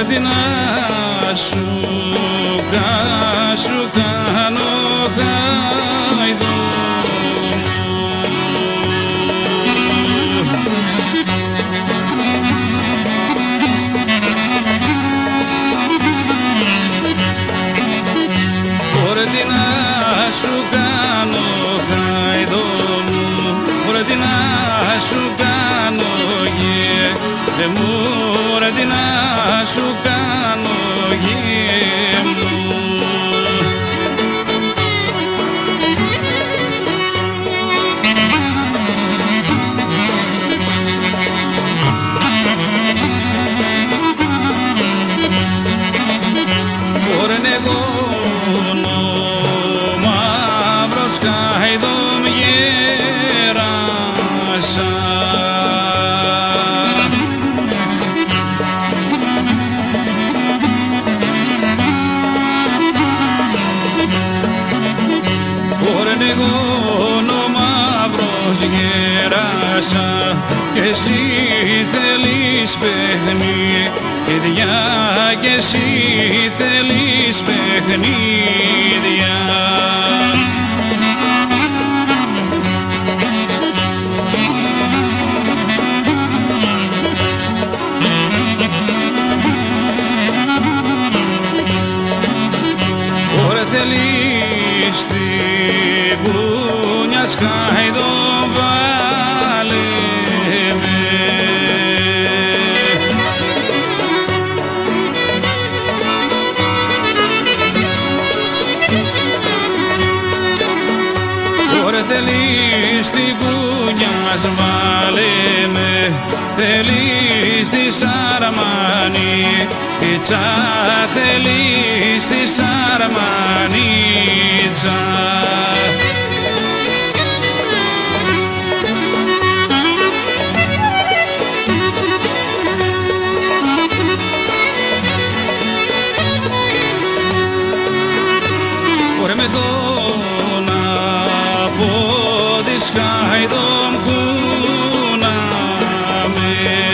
Ωραία τι να σου κάνω χάιδο Ωραία τι να σου κάνω χάιδο Ωραία τι να σου κάνω γε μου Ωραία τι να σου κάνω γε μου Ωραία εγώ μαύρος χάιδομ γέρασα Εγώ μαύρος γέρασα και εσύ θέλεις παιχνίδια και εσύ θέλεις παιχνίδια Ωραία θέλεις την πούνια σκάιδο βάλε με Ωραία θέλεις την πούνια βάλε με θέλεις τη σαρμανίτσα θέλεις τη σαρμανίτσα Ωραία με τον απόδεις χάιδομ κούναμε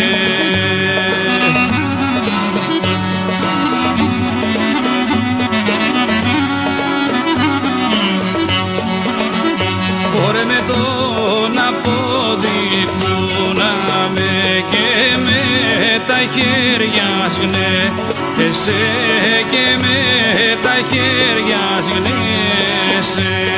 Ωραία με τον απόδει κούναμε και με τα χέρια σγνέσαι και με τα χέρια σγνέσαι